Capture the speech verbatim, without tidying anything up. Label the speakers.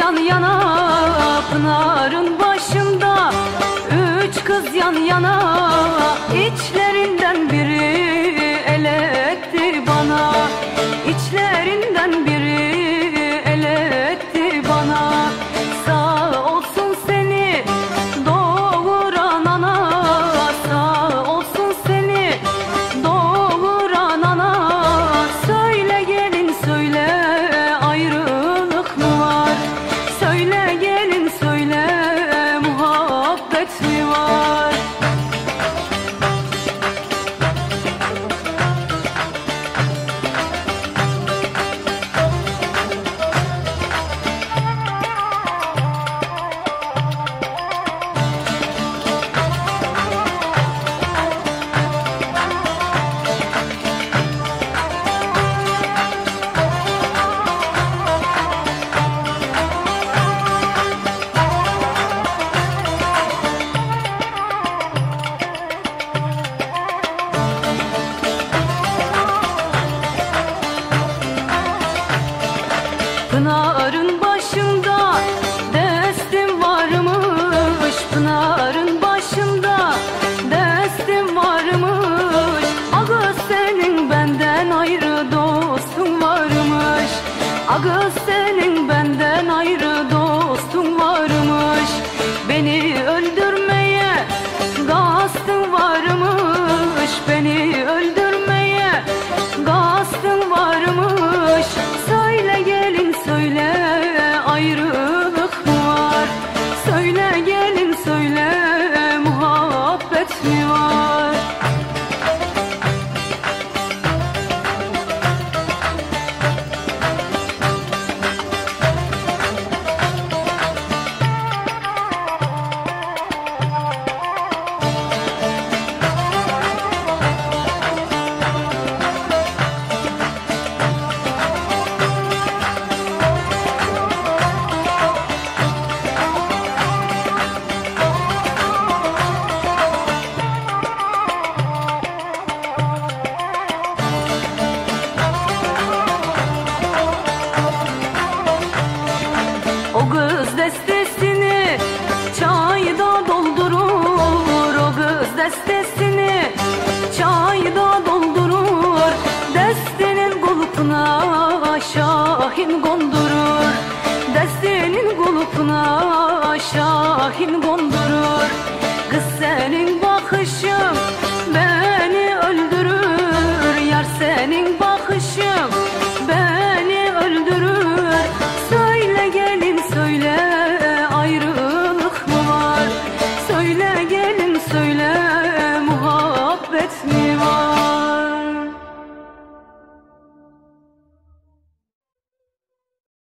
Speaker 1: yan yana, pınarın başında üç kız yan yana. İçlerinden biri el etti bana, İçlerinden biri el etti bana. Sağ olsun seni doğuran ana, sağ olsun seni doğuran ana. Söyle gelin söyle, ayrılık mı var? Söyle gelin söyle, muhabbet mi var? Pınarın başında destim varmış, Pınarın başında destim varmış. Ağız senin benden ayrı dostun varmış, Ağız senin benden ayrı dostun varmış. Beni öldürmeye kastın varmış, Beni öldürmeye kastın varmış. Söyle gelin söyle, ayrılık mı var? Söyle gelin söyle, muhabbet mi var? O kız destesini çayda doldurur, O kız destesini çayda doldurur. Destenin kulpuna şahin kondurur, Destenin kulpuna şahin kondurur. Kız senin bakışın